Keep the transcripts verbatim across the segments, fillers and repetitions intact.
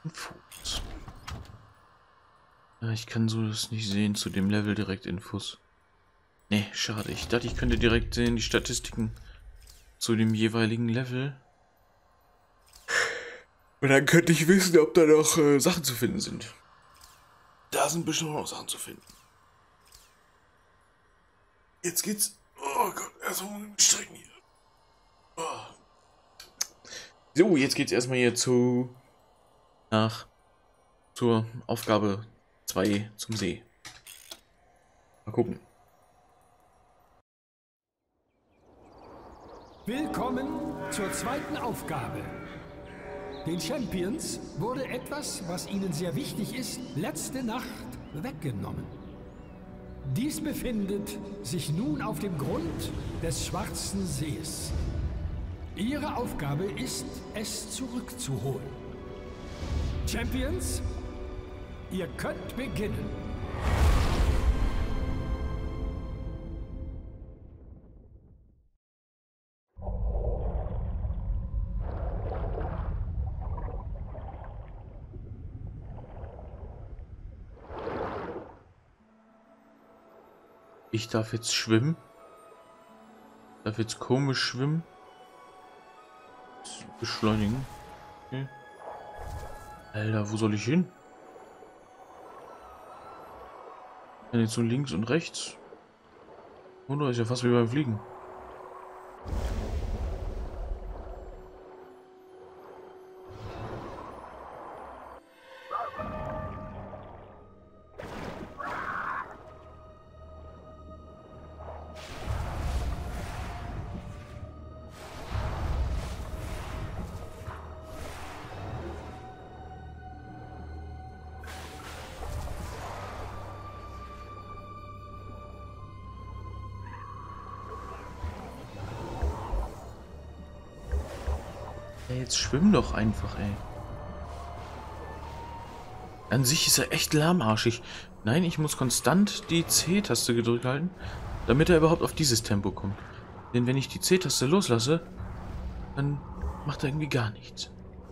Infos. Ja, ich kann so das nicht sehen, zu dem Level direkt Infos. Ne, schade. Ich dachte, ich könnte direkt sehen, die Statistiken zu dem jeweiligen Level. Und dann könnte ich wissen, ob da noch äh, Sachen zu finden sind. Da sind bestimmt noch Sachen zu finden. Jetzt geht's. Oh Gott, erstmal strecken hier. Oh. So, jetzt geht's erstmal hier zu. Nach. Zur Aufgabe zwei zum See. Mal gucken. Willkommen zur zweiten Aufgabe. Den Champions wurde etwas, was ihnen sehr wichtig ist, letzte Nacht weggenommen. Dies befindet sich nun auf dem Grund des Schwarzen Sees. Ihre Aufgabe ist, es zurückzuholen. Champions, ihr könnt beginnen. Ich darf jetzt schwimmen. Darf jetzt komisch schwimmen. Beschleunigen. Okay. Alter, wo soll ich hin? Dann jetzt so links und rechts. Oh, da ist ja fast wie beim Fliegen. Ey, jetzt schwimm doch einfach, ey. An sich ist er echt lahmarschig. Nein, ich muss konstant die C-Taste gedrückt halten, damit er überhaupt auf dieses Tempo kommt. Denn wenn ich die C-Taste loslasse, dann macht er irgendwie gar nichts.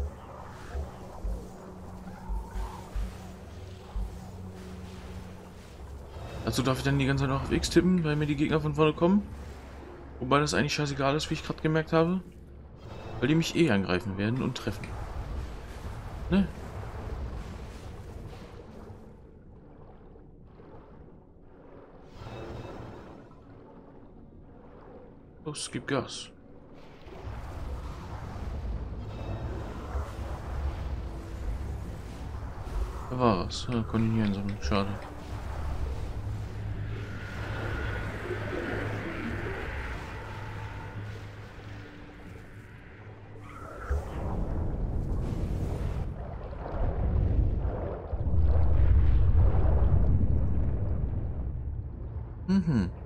Also darf ich dann die ganze Zeit noch auf X tippen, weil mir die Gegner von vorne kommen? Wobei das eigentlich scheißegal ist, wie ich gerade gemerkt habe. Weil die mich eh angreifen werden und treffen. Ne? Los, gib Gas. Da war was. Ja, konnte ich nie einsammeln. Schade. Mhm.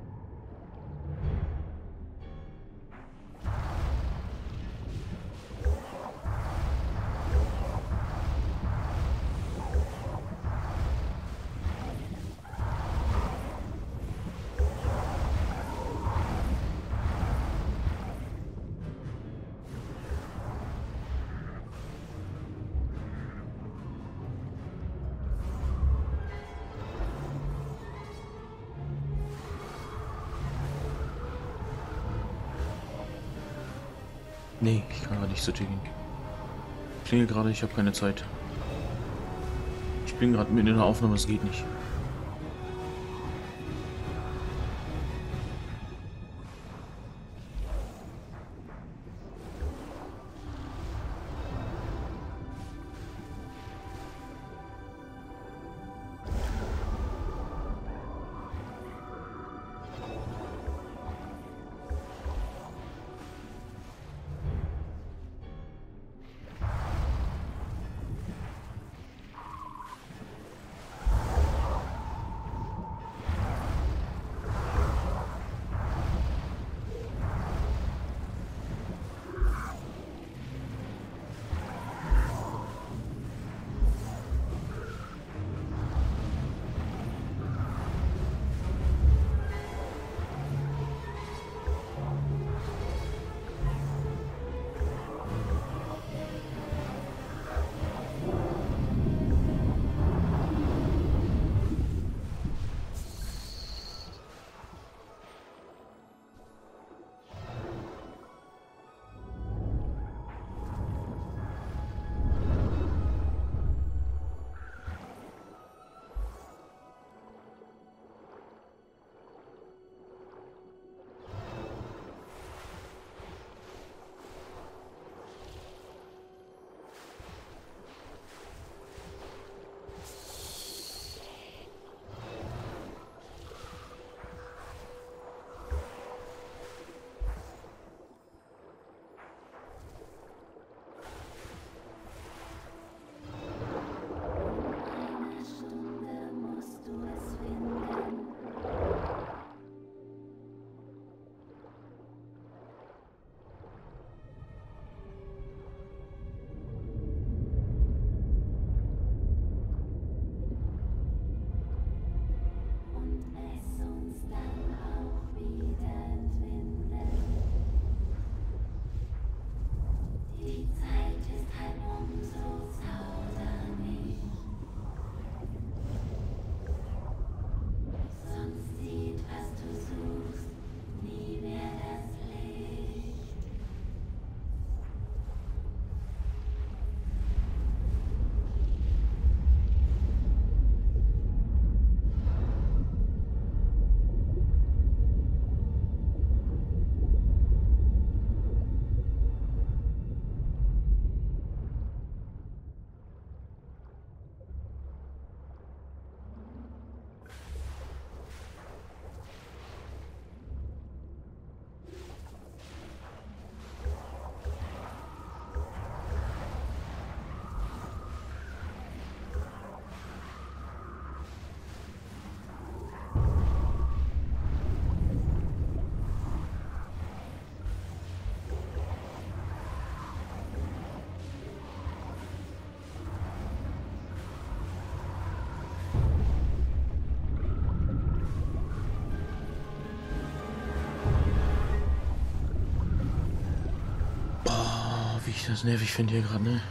Nee, ich kann gerade nicht so ticken. Ich klingel gerade, ich habe keine Zeit. Ich bin gerade mitten in der Aufnahme, es geht nicht. ich das nervig finde hier gerade, ne?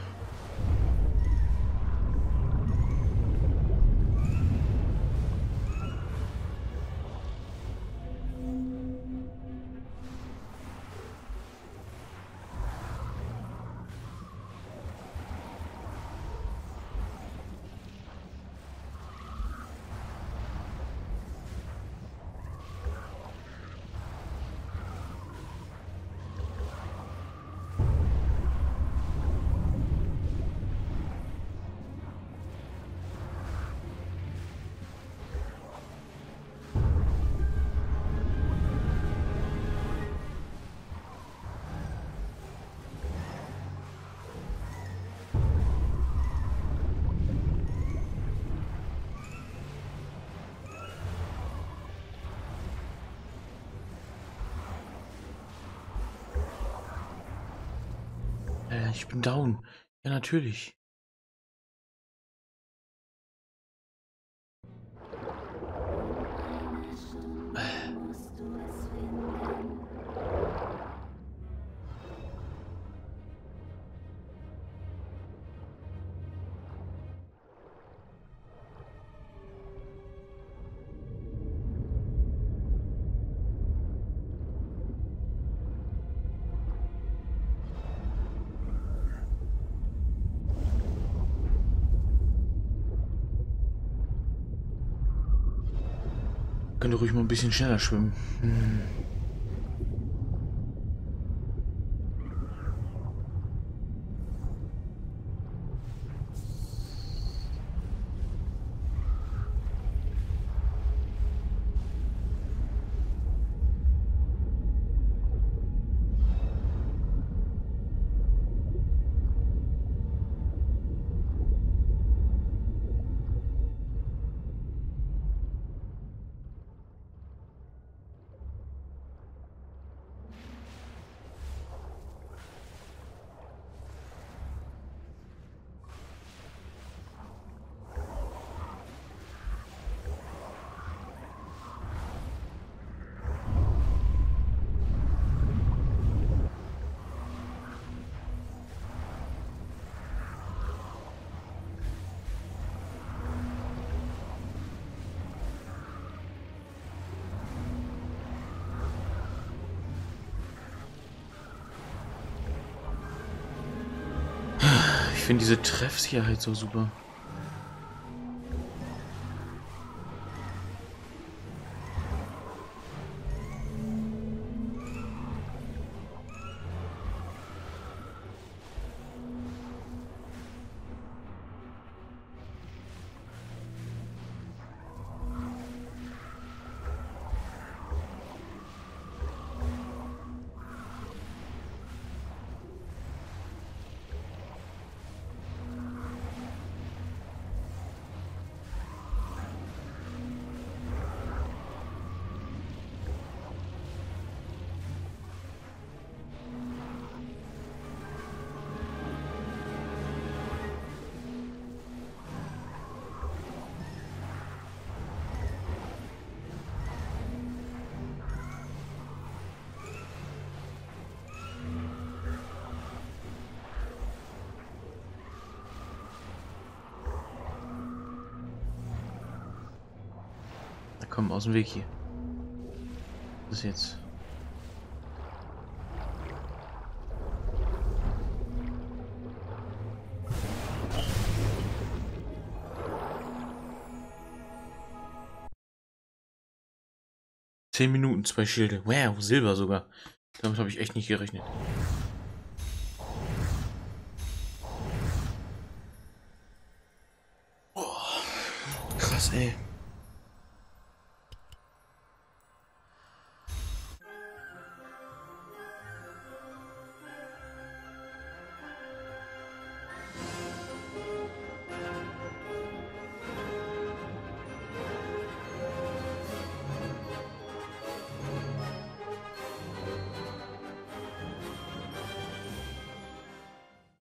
Äh, ich bin down. Ja, natürlich. Könnte ruhig mal ein bisschen schneller schwimmen. Hm. Ich finde diese Treffsicherheit so super. Komm, aus dem Weg hier. Was ist jetzt? Zehn Minuten, zwei Schilde. Wow, Silber sogar. Damit habe ich echt nicht gerechnet. Oh, krass, ey.